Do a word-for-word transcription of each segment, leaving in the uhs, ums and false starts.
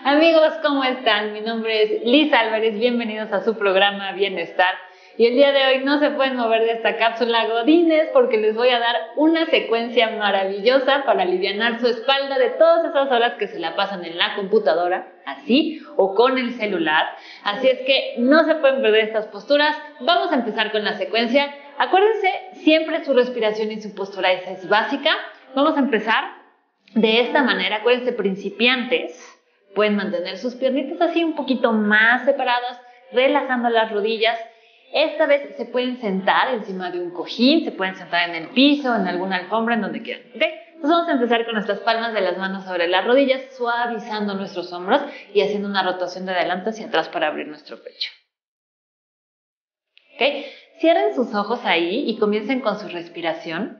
Amigos, ¿cómo están? Mi nombre es Liz Álvarez, bienvenidos a su programa Bienestar. Y el día de hoy no se pueden mover de esta cápsula godines porque les voy a dar una secuencia maravillosa para alivianar su espalda de todas esas horas que se la pasan en la computadora, así, o con el celular. Así es que no se pueden perder estas posturas. Vamos a empezar con la secuencia. Acuérdense, siempre su respiración y su postura esa es básica. Vamos a empezar de esta manera. Acuérdense, principiantes pueden mantener sus piernitas así un poquito más separadas, relajando las rodillas. Esta vez se pueden sentar encima de un cojín, se pueden sentar en el piso, en alguna alfombra, en donde quieran, ¿ok? Entonces vamos a empezar con nuestras palmas de las manos sobre las rodillas, suavizando nuestros hombros y haciendo una rotación de adelante hacia atrás para abrir nuestro pecho. ¿Ok? Cierren sus ojos ahí y comiencen con su respiración.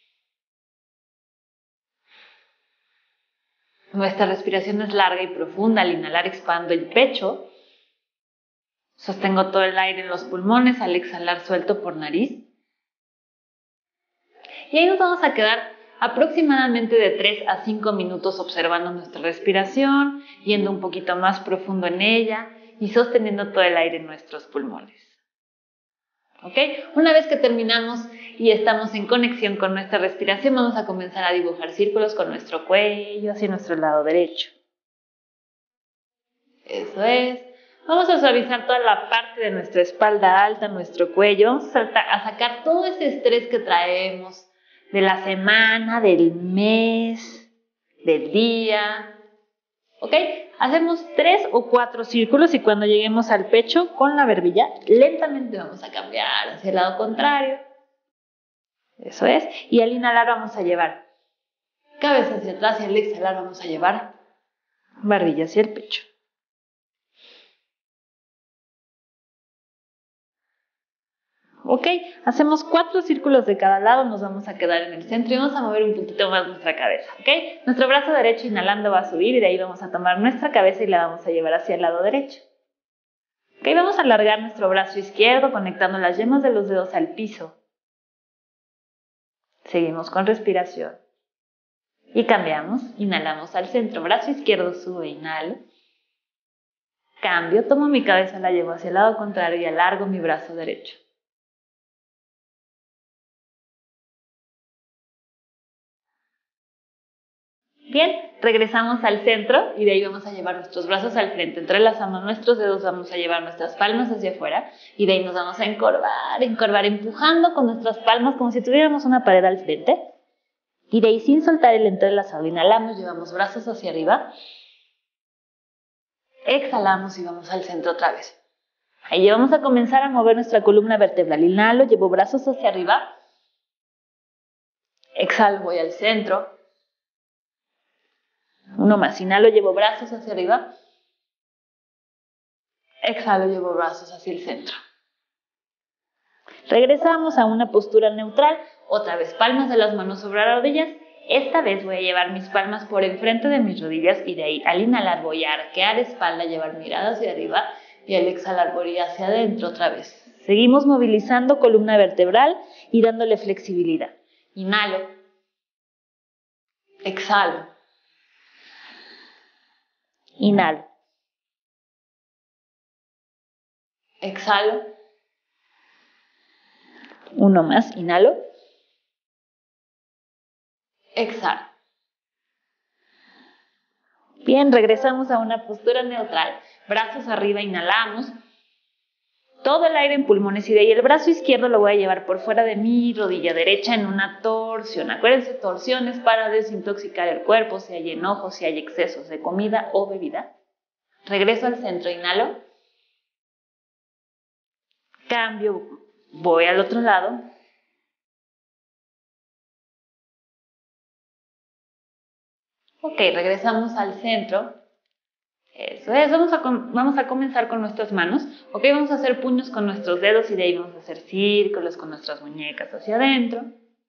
Nuestra respiración es larga y profunda. Al inhalar expando el pecho. Sostengo todo el aire en los pulmones, al exhalar suelto por nariz. Y ahí nos vamos a quedar aproximadamente de tres a cinco minutos observando nuestra respiración, yendo un poquito más profundo en ella y sosteniendo todo el aire en nuestros pulmones. ¿Ok? Una vez que terminamos y estamos en conexión con nuestra respiración, vamos a comenzar a dibujar círculos con nuestro cuello hacia nuestro lado derecho. Eso es. Vamos a suavizar toda la parte de nuestra espalda alta, nuestro cuello. Vamos a sacar todo ese estrés que traemos de la semana, del mes, del día. ¿Ok? Hacemos tres o cuatro círculos y cuando lleguemos al pecho con la barbilla, lentamente vamos a cambiar hacia el lado contrario. Eso es. Y al inhalar vamos a llevar cabeza hacia atrás y al exhalar vamos a llevar barbilla hacia el pecho. Ok, hacemos cuatro círculos de cada lado, nos vamos a quedar en el centro y vamos a mover un poquito más nuestra cabeza, ok. Nuestro brazo derecho inhalando va a subir y de ahí vamos a tomar nuestra cabeza y la vamos a llevar hacia el lado derecho. Ok, vamos a alargar nuestro brazo izquierdo conectando las yemas de los dedos al piso. Seguimos con respiración. Y cambiamos, inhalamos al centro, brazo izquierdo sube, inhalo. Cambio, tomo mi cabeza, la llevo hacia el lado contrario y alargo mi brazo derecho. Bien, regresamos al centro y de ahí vamos a llevar nuestros brazos al frente. Entrelazamos nuestros dedos, vamos a llevar nuestras palmas hacia afuera y de ahí nos vamos a encorvar, encorvar, empujando con nuestras palmas como si tuviéramos una pared al frente. Y de ahí sin soltar el entrelazado, inhalamos, llevamos brazos hacia arriba. Exhalamos y vamos al centro otra vez. Ahí vamos a comenzar a mover nuestra columna vertebral. Inhalo, llevo brazos hacia arriba. Exhalo, voy al centro. Uno más, inhalo, llevo brazos hacia arriba. Exhalo, llevo brazos hacia el centro. Regresamos a una postura neutral. Otra vez, palmas de las manos sobre las rodillas. Esta vez voy a llevar mis palmas por enfrente de mis rodillas y de ahí al inhalar voy a arquear espalda, llevar mirada hacia arriba y al exhalar voy hacia adentro otra vez. Seguimos movilizando columna vertebral y dándole flexibilidad. Inhalo. Exhalo. Inhalo. Exhalo. Uno más, inhalo. Exhalo. Bien, regresamos a una postura neutral. Brazos arriba, inhalamos. Todo el aire en pulmones y de ahí el brazo izquierdo lo voy a llevar por fuera de mi rodilla derecha en una torsión. Acuérdense, torsiones para desintoxicar el cuerpo, si hay enojo, si hay excesos de comida o bebida. Regreso al centro, inhalo. Cambio, voy al otro lado. Ok, regresamos al centro. Eso es, vamos a, vamos a comenzar con nuestras manos. Ok, vamos a hacer puños con nuestros dedos y de ahí vamos a hacer círculos con nuestras muñecas hacia adentro.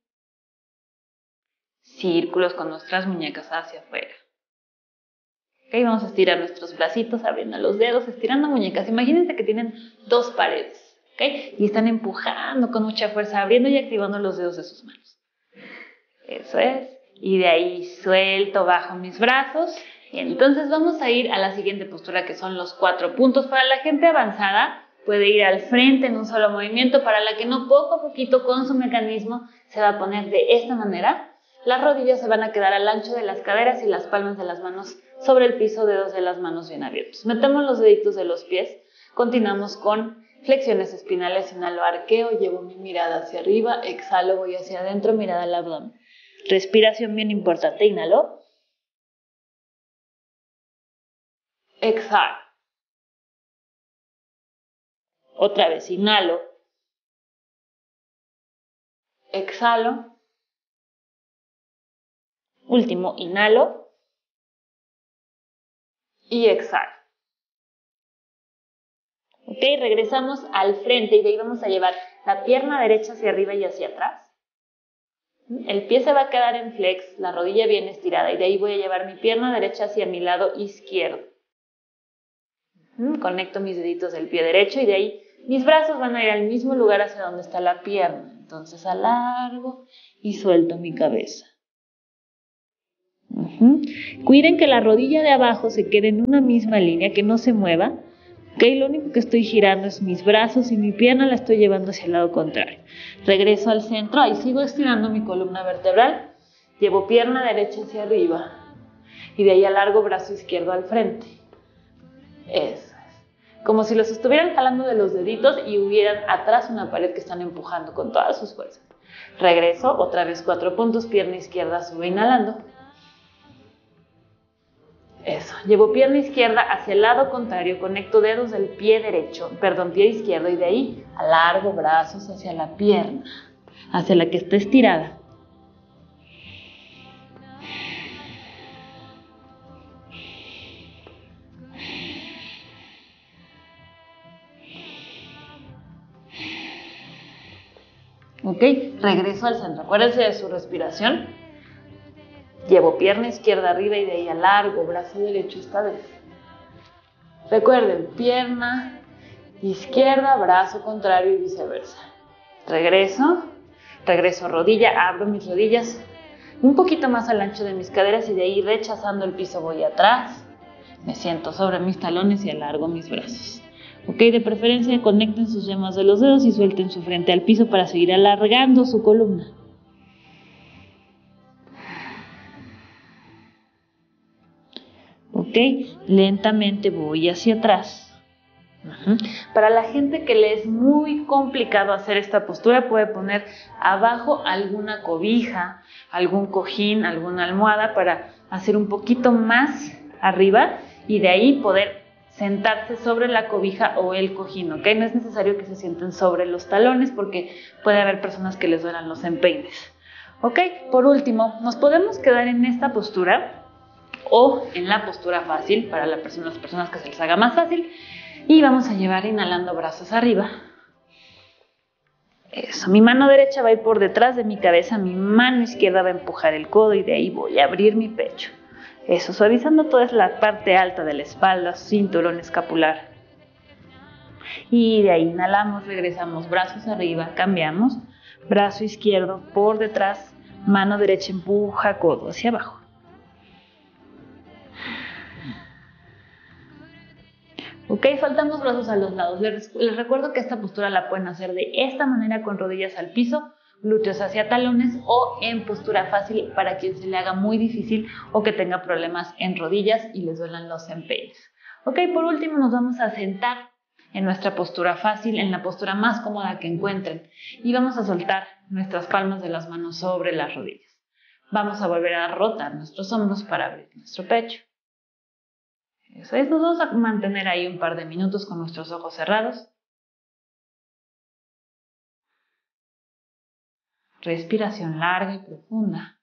Círculos con nuestras muñecas hacia afuera. Ok, vamos a estirar nuestros bracitos, abriendo los dedos, estirando muñecas. Imagínense que tienen dos paredes, ok, y están empujando con mucha fuerza, abriendo y activando los dedos de sus manos. Eso es. Y de ahí suelto, bajo mis brazos Bien, entonces vamos a ir a la siguiente postura, que son los cuatro puntos. Para la gente avanzada puede ir al frente en un solo movimiento. Para la que no, poco a poquito con su mecanismo se va a poner de esta manera. Las rodillas se van a quedar al ancho de las caderas y las palmas de las manos sobre el piso, dedos de las manos bien abiertos. Metemos los deditos de los pies. Continuamos con flexiones espinales. Inhalo, arqueo, llevo mi mirada hacia arriba, exhalo, voy hacia adentro, mirada al abdomen. Respiración bien importante, inhalo. Exhalo. Otra vez, inhalo. Exhalo. Último, inhalo. Y exhalo. Ok, regresamos al frente y de ahí vamos a llevar la pierna derecha hacia arriba y hacia atrás. El pie se va a quedar en flex, la rodilla bien estirada y de ahí voy a llevar mi pierna derecha hacia mi lado izquierdo. Conecto mis deditos del pie derecho y de ahí mis brazos van a ir al mismo lugar hacia donde está la pierna. Entonces alargo y suelto mi cabeza. Uh-huh. Cuiden que la rodilla de abajo se quede en una misma línea, que no se mueva. Okay, lo único que estoy girando es mis brazos y mi pierna la estoy llevando hacia el lado contrario. Regreso al centro, ahí sigo estirando mi columna vertebral. Llevo pierna derecha hacia arriba y de ahí alargo brazo izquierdo al frente. Eso es. Como si los estuvieran jalando de los deditos y hubieran atrás una pared que están empujando con todas sus fuerzas. Regreso, otra vez cuatro puntos, pierna izquierda, sube inhalando. Eso, llevo pierna izquierda hacia el lado contrario, conecto dedos del pie derecho, perdón, pie izquierdo y de ahí alargo brazos hacia la pierna, hacia la que está estirada. Ok, regreso al centro, acuérdense de su respiración. Llevo pierna izquierda arriba y de ahí alargo brazo derecho esta vez. Recuerden, pierna izquierda, brazo contrario y viceversa. Regreso, regreso rodilla, abro mis rodillas un poquito más al ancho de mis caderas y de ahí rechazando el piso voy atrás. Me siento sobre mis talones y alargo mis brazos. Ok, de preferencia conecten sus yemas de los dedos y suelten su frente al piso para seguir alargando su columna. Ok, lentamente voy hacia atrás. Uh-huh. Para la gente que le es muy complicado hacer esta postura, puede poner abajo alguna cobija, algún cojín, alguna almohada para hacer un poquito más arriba y de ahí poder sentarse sobre la cobija o el cojín. ¿Ok? No es necesario que se sienten sobre los talones porque puede haber personas que les duelan los empeines. ¿Ok? Por último, nos podemos quedar en esta postura o en la postura fácil para la persona, las personas que se les haga más fácil. Y vamos a llevar inhalando brazos arriba. Eso, mi mano derecha va a ir por detrás de mi cabeza, mi mano izquierda va a empujar el codo y de ahí voy a abrir mi pecho. Eso, suavizando toda la parte alta de la espalda, cinturón escapular. Y de ahí inhalamos, regresamos brazos arriba, cambiamos. Brazo izquierdo por detrás, mano derecha empuja codo hacia abajo. Ok, soltamos brazos a los lados. Les, les recuerdo que esta postura la pueden hacer de esta manera con rodillas al piso, glúteos hacia talones o en postura fácil para quien se le haga muy difícil o que tenga problemas en rodillas y les duelan los empeines. Ok, por último nos vamos a sentar en nuestra postura fácil, en la postura más cómoda que encuentren y vamos a soltar nuestras palmas de las manos sobre las rodillas. Vamos a volver a rotar nuestros hombros para abrir nuestro pecho. Eso es, nos vamos a mantener ahí un par de minutos con nuestros ojos cerrados. Respiración larga y profunda.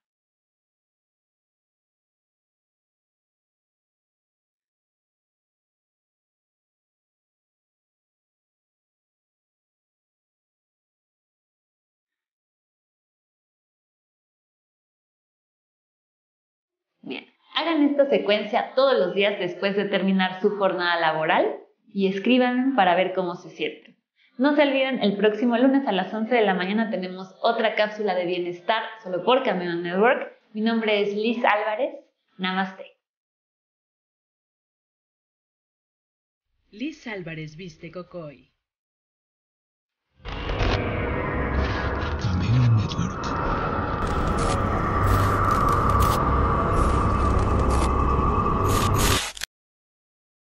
Bien, hagan esta secuencia todos los días después de terminar su jornada laboral y escríbanme para ver cómo se sienten. No se olviden, el próximo lunes a las once de la mañana tenemos otra cápsula de bienestar solo por Camino Network. Mi nombre es Liz Álvarez. Namaste. Liz Álvarez viste Cocoy.